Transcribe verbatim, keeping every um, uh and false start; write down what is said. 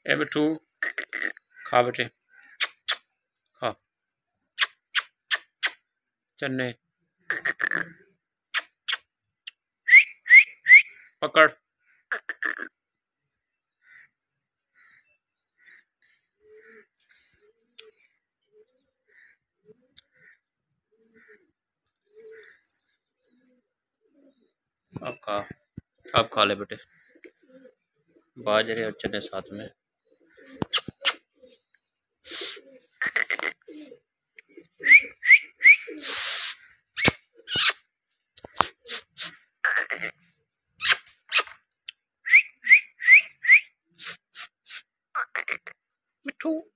ए बिट्टू, खा बेटे, खा। चन्ने, पकड़। अब खा, अब खा ले बेटे, बाजरे और चने साथ में। मिठू।